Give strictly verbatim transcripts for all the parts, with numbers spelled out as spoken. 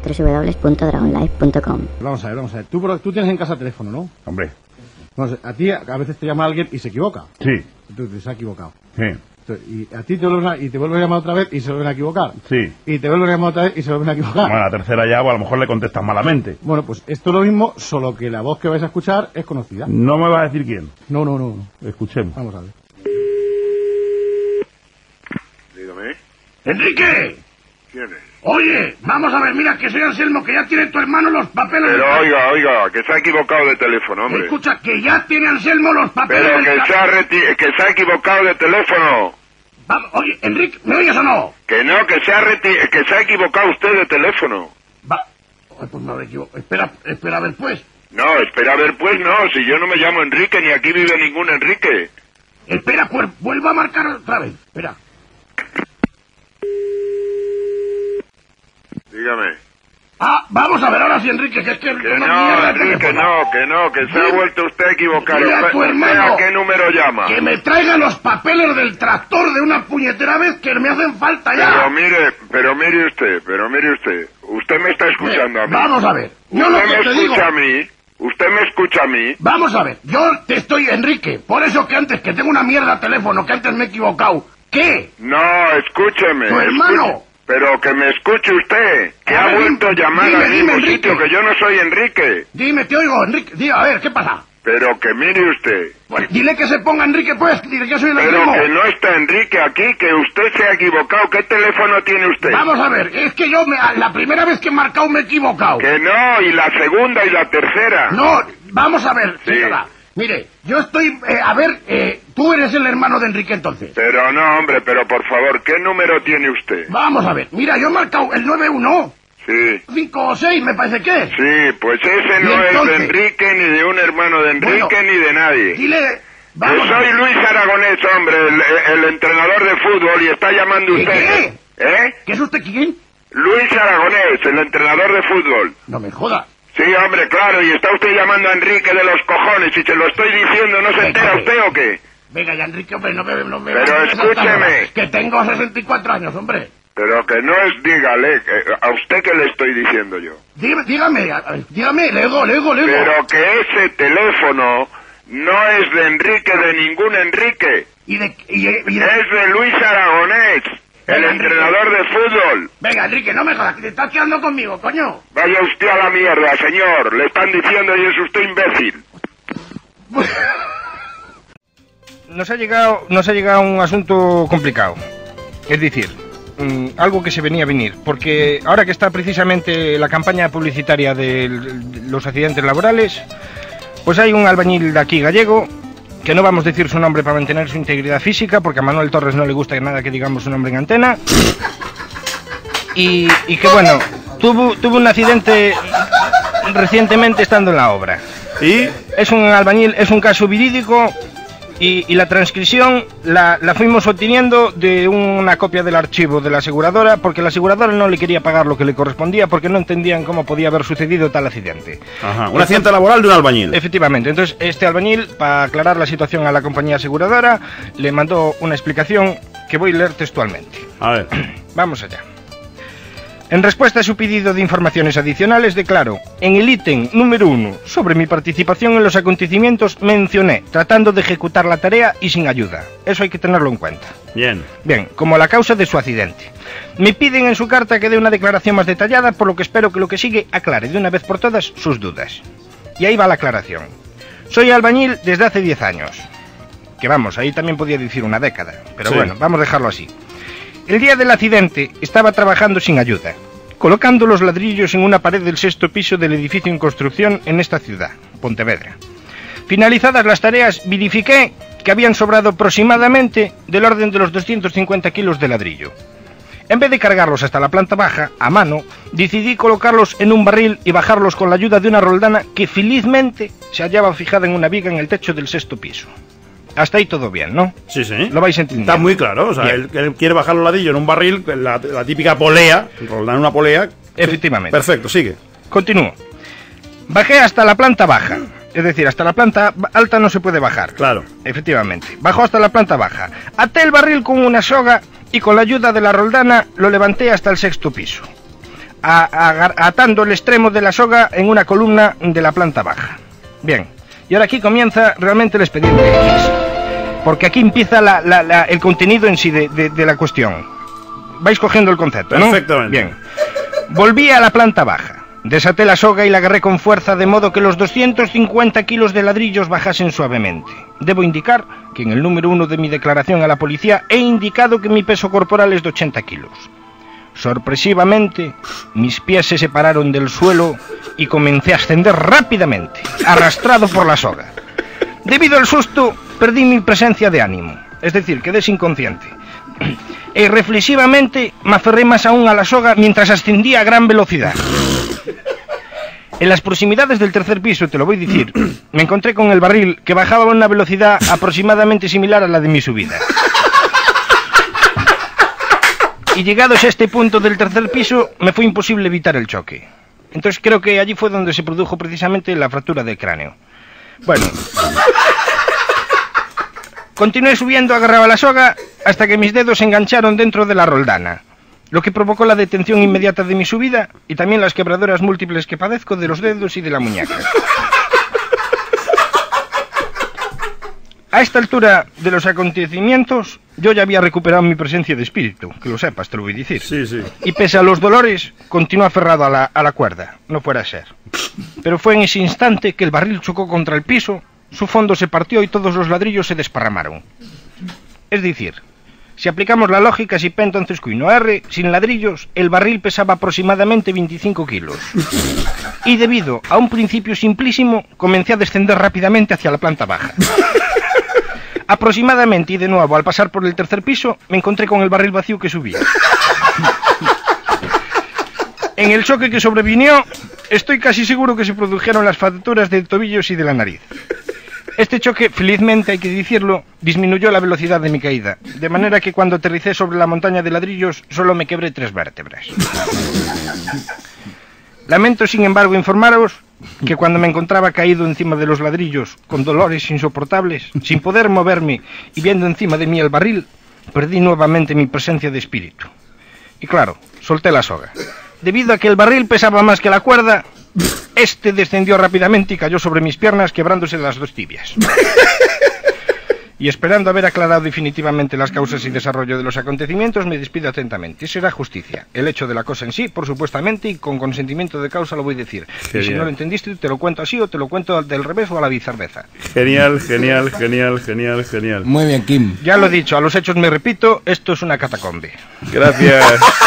doble u doble u doble u punto dragon life punto com. Vamos a ver, vamos a ver. Tú, tú tienes en casa teléfono, ¿no? Hombre. No sé, a ti a veces te llama alguien y se equivoca. Sí. Entonces se ha equivocado. Sí. Entonces, y a ti te vuelven a, y te vuelven a llamar otra vez y se vuelven a equivocar. Sí. Y te vuelven a llamar otra vez y se vuelven a equivocar. Bueno, la tercera ya, o a lo mejor le contestas malamente. Bueno, pues esto es lo mismo, solo que la voz que vais a escuchar es conocida. No me va a decir quién. No, no, no. Escuchemos. Vamos a ver. Dígame. ¡Enrique! ¿Quién es? Oye, vamos a ver, mira, que soy Anselmo, que ya tiene tu hermano los papeles... Pero del... oiga, oiga, que se ha equivocado de teléfono, hombre. Escucha, que ya tiene Anselmo los papeles... Pero del... que se, ha reti- que se ha equivocado de teléfono. Vamos, oye, Enrique, ¿me oyes o no? Que no, que se ha reti- que se ha equivocado usted de teléfono. Va... Ay, pues me habré equivocado. Espera, espera a ver, pues. No, espera a ver, pues no, si yo no me llamo Enrique, ni aquí vive ningún Enrique. Espera, pues, vuelvo a marcar otra vez. Espera. Dígame. Ah, vamos a ver ahora sí, Enrique, que es que... Que una no, mierda de Enrique, teléfono. no, que no, que se ha Dile- vuelto usted a equivocar. dile a tu ¿Usted hermano a qué número llama? Que me traiga los papeles del tractor de una puñetera vez que me hacen falta ya. Pero mire, pero mire usted, pero mire usted. Usted me está escuchando a mí. Vamos a ver. Yo lo Usted que me te digo... escucha a mí. Usted me escucha a mí. Vamos a ver, yo te estoy, Enrique, por eso que antes, que tengo una mierda de teléfono, que antes me he equivocado. ¿Qué? No, escúcheme. ¿Tu hermano? escuche- Pero que me escuche usted, que A ha ver, vuelto a dime, llamar dime, al dime, mismo Enrique. sitio, que yo no soy Enrique. Dime, te oigo, Enrique, diga, a ver, ¿qué pasa? Pero que mire usted. Pues dile que se ponga Enrique, pues, dile que soy el Pero primo. que no está Enrique aquí, que usted se ha equivocado. ¿Qué teléfono tiene usted? Vamos a ver, es que yo, me, la primera vez que he marcado me he equivocado. Que no, y la segunda y la tercera. No, vamos a ver, Sí. señora. Mire, yo estoy, eh, a ver, eh, tú eres el hermano de Enrique entonces. Pero no, hombre, pero por favor, ¿qué número tiene usted? Vamos a ver, mira, yo he marcado el nueve uno, Sí. cinco o seis, me parece que es. Sí, pues ese ¿Y no es entonces? de Enrique, ni de un hermano de Enrique, Bueno, ni de nadie. Dile, Yo vamos a soy ver. Luis Aragonés, hombre, el, el entrenador de fútbol, y está llamando ¿Qué, usted. ¿Eh? ¿Qué es usted quién? Luis Aragonés, el entrenador de fútbol. No me joda. Sí, hombre, claro, y está usted llamando a Enrique de los cojones, y se lo estoy diciendo, ¿no se Venga, entera hombre. usted o qué? Venga ya, Enrique, hombre, no me... No me Pero no me escúcheme. saltas, que tengo sesenta y cuatro años, hombre. Pero que no es, dígale, que- a usted que le estoy diciendo yo. Dígame, dígame, a- a- dígame, le digo, le digo, le digo. Pero que ese teléfono no es de Enrique, de ningún Enrique. Y de, y, de- y de- Es de Luis Aragonés, el Venga, entrenador de fútbol. Venga, Enrique, no me jodas, que te estás quedando conmigo, coño. Vaya usted a la mierda, señor. Le están diciendo y es usted imbécil. Nos ha llegado, nos ha llegado un asunto complicado. Es decir, mmm, algo que se venía a venir. Porque ahora que está precisamente la campaña publicitaria de los accidentes laborales, pues hay un albañil de aquí gallego, que no vamos a decir su nombre para mantener su integridad física, porque a Manuel Torres no le gusta nada que digamos su nombre en antena. Y, y que bueno, tuvo, tuvo un accidente recientemente estando en la obra. ¿Y? Es un albañil, es un caso verídico. Y, y la transcripción la, la fuimos obteniendo de una copia del archivo de la aseguradora, porque la aseguradora no le quería pagar lo que le correspondía, porque no entendían cómo podía haber sucedido tal accidente. Ajá, un accidente laboral de un albañil. Efectivamente, entonces este albañil, para aclarar la situación a la compañía aseguradora, le mandó una explicación que voy a leer textualmente. A ver. Vamos allá. En respuesta a su pedido de informaciones adicionales, declaro, en el ítem número uno, sobre mi participación en los acontecimientos, mencioné, tratando de ejecutar la tarea y sin ayuda. Eso hay que tenerlo en cuenta. Bien. Bien, como la causa de su accidente. Me piden en su carta que dé una declaración más detallada, por lo que espero que lo que sigue aclare de una vez por todas sus dudas. Y ahí va la aclaración. Soy albañil desde hace diez años. Que vamos, ahí también podía decir una década. Pero Sí. bueno, vamos a dejarlo así. El día del accidente estaba trabajando sin ayuda, colocando los ladrillos en una pared del sexto piso del edificio en construcción en esta ciudad, Pontevedra. Finalizadas las tareas, verifiqué que habían sobrado aproximadamente del orden de los doscientos cincuenta kilos de ladrillo. En vez de cargarlos hasta la planta baja, a mano, decidí colocarlos en un barril y bajarlos con la ayuda de una roldana que felizmente se hallaba fijada en una viga en el techo del sexto piso. Hasta ahí todo bien, ¿no? Sí, sí. Lo vais entendiendo. Está muy claro. O sea, él, él quiere bajar los ladrillos en un barril, la, la típica polea, roldar una polea. Efectivamente. Perfecto, sigue. Continúo. Bajé hasta la planta baja. Es decir, hasta la planta alta no se puede bajar. Claro. Efectivamente. Bajó hasta la planta baja. Até el barril con una soga y con la ayuda de la roldana lo levanté hasta el sexto piso. a, a, atando el extremo de la soga en una columna de la planta baja. Bien, y ahora aquí comienza realmente el expediente X, porque aquí empieza la, la, la, el contenido en sí de, de, de la cuestión. Vais cogiendo el concepto, ¿no? Perfectamente. Bien. Volví a la planta baja. Desaté la soga y la agarré con fuerza de modo que los doscientos cincuenta kilos de ladrillos bajasen suavemente. Debo indicar que en el número uno de mi declaración a la policía he indicado que mi peso corporal es de ochenta kilos. Sorpresivamente, mis pies se separaron del suelo y comencé a ascender rápidamente, arrastrado por la soga. Debido al susto, perdí mi presencia de ánimo, es decir, quedé inconsciente. E reflexivamente me aferré más aún a la soga mientras ascendía a gran velocidad. En las proximidades del tercer piso, te lo voy a decir, me encontré con el barril que bajaba a una velocidad aproximadamente similar a la de mi subida. Y llegados a este punto del tercer piso, me fue imposible evitar el choque. Entonces creo que allí fue donde se produjo precisamente la fractura del cráneo. Bueno, continué subiendo agarrado a la soga hasta que mis dedos se engancharon dentro de la roldana, lo que provocó la detención inmediata de mi subida y también las quebraduras múltiples que padezco de los dedos y de la muñeca. A esta altura de los acontecimientos, yo ya había recuperado mi presencia de espíritu, que lo sepas, te lo voy a decir. Sí, sí. Y pese a los dolores, continué aferrado a la, a la cuerda, no fuera a ser. Pero fue en ese instante que el barril chocó contra el piso, su fondo se partió y todos los ladrillos se desparramaron. Es decir, si aplicamos la lógica, si P entonces Q y no R, sin ladrillos, el barril pesaba aproximadamente veinticinco kilos. Y debido a un principio simplísimo, comencé a descender rápidamente hacia la planta baja. Aproximadamente, y de nuevo, al pasar por el tercer piso, me encontré con el barril vacío que subía. En el choque que sobrevinió, estoy casi seguro que se produjeron las fracturas de tobillos y de la nariz. Este choque, felizmente hay que decirlo, disminuyó la velocidad de mi caída, de manera que cuando aterricé sobre la montaña de ladrillos solo me quebré tres vértebras. Lamento, sin embargo, informaros que cuando me encontraba caído encima de los ladrillos, con dolores insoportables, sin poder moverme y viendo encima de mí el barril, perdí nuevamente mi presencia de espíritu. Y claro, solté la soga. Debido a que el barril pesaba más que la cuerda, este descendió rápidamente y cayó sobre mis piernas, quebrándose las dos tibias. Y esperando haber aclarado definitivamente las causas y desarrollo de los acontecimientos, me despido atentamente. Será justicia. El hecho de la cosa en sí, por supuestamente, y con consentimiento de causa lo voy a decir. Genial. Y si no lo entendiste, te lo cuento así o te lo cuento del revés o a la bizarveza. Genial, genial, genial, genial, genial. Muy bien, Kim. Ya lo he dicho, a los hechos me repito, esto es una catacombe. Gracias.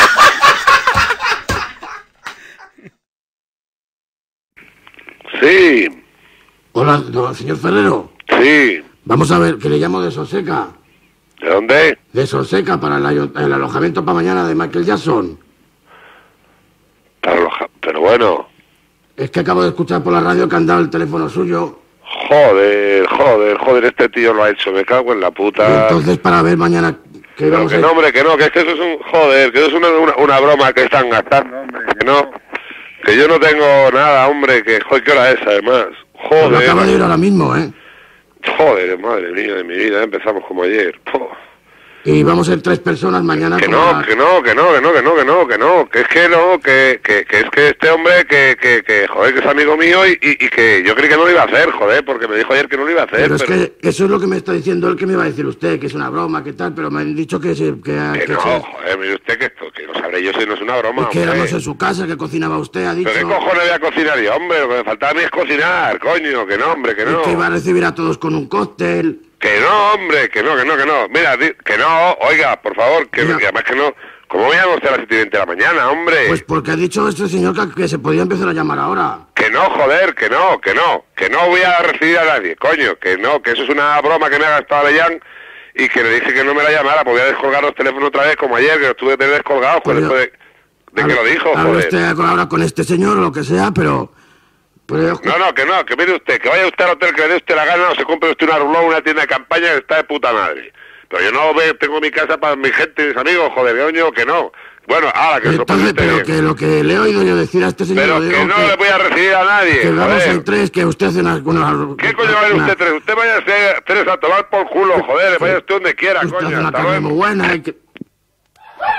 Sí, Hola, no, señor Ferrero. sí. Vamos a ver, que le llamo de Solseca. ¿De dónde? De Solseca para el, ayo- el alojamiento para mañana de Michael Jackson. Para aloja- Pero bueno. Es que acabo de escuchar por la radio que han dado el teléfono suyo. Joder, joder, joder, este tío lo ha hecho. Me cago en la Y puta. entonces para ver mañana que Pero vamos que a ir- no, hombre, que no, que es que eso es un... Joder, que eso es una, una, una broma que están gastando, hombre, que no. Que yo no tengo nada, hombre, que... Joder, ¿qué hora es, además? Pues lo Joder. acabo de ir ahora mismo, ¿eh? Joder, madre mía de mi vida, empezamos como ayer. Po. Y vamos a ir tres personas mañana. Que por no, la- que no, que no, que no, que no, que no, que no, que es que no, que, que, que es que este hombre que, que, que, joder, que es amigo mío y, y, y que yo creí que no lo iba a hacer, joder, porque me dijo ayer que no lo iba a hacer. Pero es pero... que eso es lo que me está diciendo él, que me iba a decir usted, que es una broma, que tal, pero me han dicho que se... Que, Que que no, se- joder, mire usted que esto, que lo sabré yo si no es una broma, que hombre. éramos en su casa, que cocinaba usted, ha dicho... Pero qué cojones voy a cocinar yo, hombre, lo que me faltaba a mí es cocinar, coño, que no, hombre, que y no. que iba a recibir a todos con un cóctel. Que no, hombre, que no, que no, que no. Mira, di- que no, oiga, por favor, que, Mira. que además que no... ¿Cómo voy a usted a las siete y veinte de la mañana, hombre? Pues porque ha dicho este señor que, que se podía empezar a llamar ahora. Que no, joder, que no, que no, que no voy a recibir a nadie, coño, que no, que eso es una broma que me ha gastado Avellán y que le dije que no me la llamara, porque voy a descolgar los teléfonos otra vez como ayer, que los tuve que tener descolgados, pues Pero- después de, de que lo dijo, Hable joder. usted con- ahora con este señor o lo que sea, pero... pero No, no, que no, que mire usted, que vaya usted al hotel que le dé usted la gana o se compre usted una rulón, una tienda de campaña que está de puta madre. Pero yo no ve, tengo mi casa para mi gente y mis amigos, joder, coño, que no. Bueno, ahora que se lo pase entonces, usted pero bien. que lo que le he oído yo decir a este señor... Pero le que digo no le voy a recibir a nadie, que vamos joder. en tres, que usted hace una... una ¿Qué coño va a ir una- usted tres? Usted vaya a ser tres a tomar por culo, joder, vaya usted donde quiera, Usted coño. hace una hasta carne luego. muy buena y que...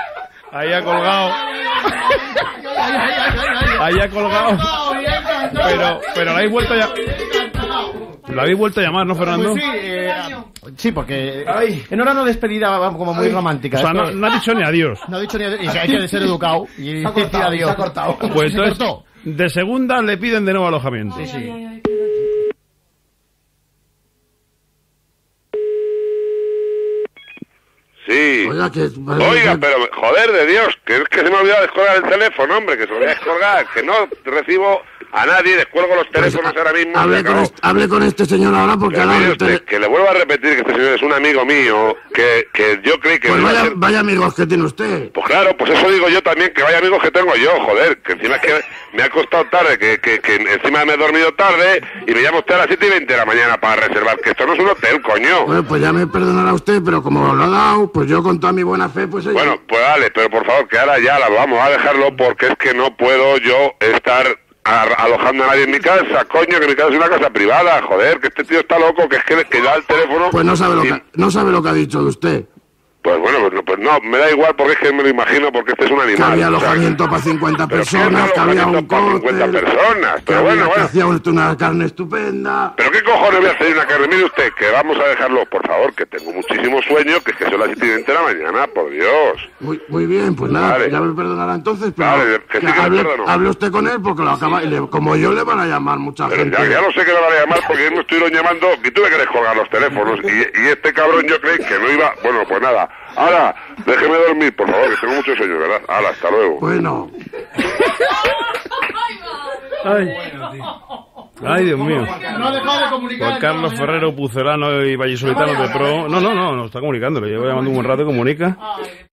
Ahí ha colgado. Ahí ha colgado. Pero, pero la habéis vuelto a llamar. La habéis vuelto a llamar, ¿no, Fernando? Pues sí, eh, sí, porque en hora no despedida va como muy romántica. O sea, no, no ha dicho ni adiós. No ha dicho ni adiós. Y que hay que ser educado. Y Se ha cortado, adiós. se ha cortado. Pues Se entonces, cortó. de segunda le piden de nuevo alojamiento. Sí, sí. Sí. Oiga, que... Oiga, pero joder de Dios, que es que se me ha olvidado descolgar el teléfono, hombre, que se me olvidó descolgar, que no recibo a nadie, descuelgo los teléfonos Pues, ahora mismo. y hable, se con acabó. este, hable con este señor ahora porque Que, ahora... mire el usted, tele- que le vuelvo a repetir que este señor es un amigo mío, que, que yo creí que... Pues me iba a vaya, ser- vaya amigos que tiene usted. Pues claro, pues eso digo yo también, que vaya amigos que tengo yo, joder, que encima es que me ha costado tarde, que, que, que encima me he dormido tarde y me llama usted a las siete y veinte de la mañana para reservar, que esto no es un hotel, coño. Bueno, pues ya me perdonará usted, pero como lo ha dado, pues yo con toda mi buena fe, pues... ella- Bueno, pues dale, pero por favor, que ahora ya la vamos a dejarlo porque es que no puedo yo estar a- alojando a nadie en mi casa, coño, que mi casa es una casa privada, joder, que este tío está loco, que es que, que da el teléfono... Pues no sabe lo y- que, no sabe lo que ha dicho de usted. Pues bueno, pues no, pues no, me da igual porque es que me lo imagino, porque este es un Que animal. había o sea, alojamiento para cincuenta pero ¿qué personas, que había un alojamiento para cincuenta cóctel, personas? que, Pero había- bueno, que bueno. hacía usted una carne estupenda. ¿Pero qué cojones voy a hacer una carne? Mire usted, que vamos a dejarlo, por favor, que tengo muchísimo sueño, que es que son las siete y veinte de la mañana, por Dios. Muy, muy bien, pues nada, Vale. ya me perdonará entonces, pero Vale, que sí que le hable, perdono. hable usted con él porque lo acaba, y le- como yo le van a llamar mucha Pero gente. ya, ya lo sé que me van a llamar porque me estuvieron llamando y tú me querés colgar los teléfonos y, y este cabrón yo creí que no iba... Bueno, pues nada, ahora, déjeme dormir, por favor, que tengo mucho sueño, ¿verdad? Ahora, hasta luego. Bueno, Ay. Ay, Dios mío. No ha dejado de comunicar. Juan Carlos Ferrero Pucelano y Vallisolitano de Pro. No, no, no, no está comunicando. Le llevo llamando un buen rato y comunica.